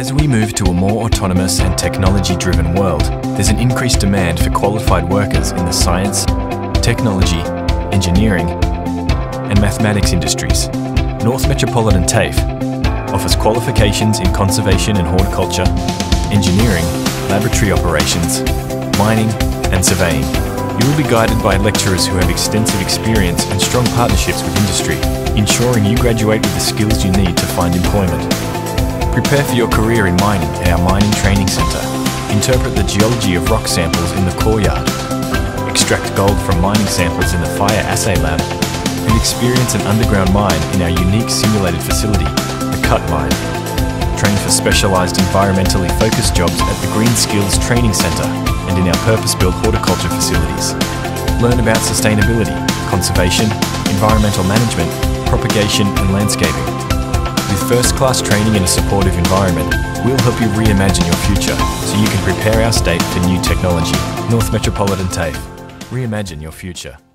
As we move to a more autonomous and technology-driven world, there's an increased demand for qualified workers in the science, technology, engineering, and mathematics industries. North Metropolitan TAFE offers qualifications in conservation and horticulture, engineering, laboratory operations, mining, and surveying. You will be guided by lecturers who have extensive experience and strong partnerships with industry, ensuring you graduate with the skills you need to find employment. Prepare for your career in mining at our Mining Training Centre. Interpret the geology of rock samples in the core yard. Extract gold from mining samples in the fire assay lab. And experience an underground mine in our unique simulated facility, the Cut Mine. Train for specialised environmentally focused jobs at the Green Skills Training Centre and in our purpose-built horticulture facilities. Learn about sustainability, conservation, environmental management, propagation and landscaping. With first-class training in a supportive environment, we'll help you reimagine your future so you can prepare our state for new technology. North Metropolitan TAFE. Reimagine your future.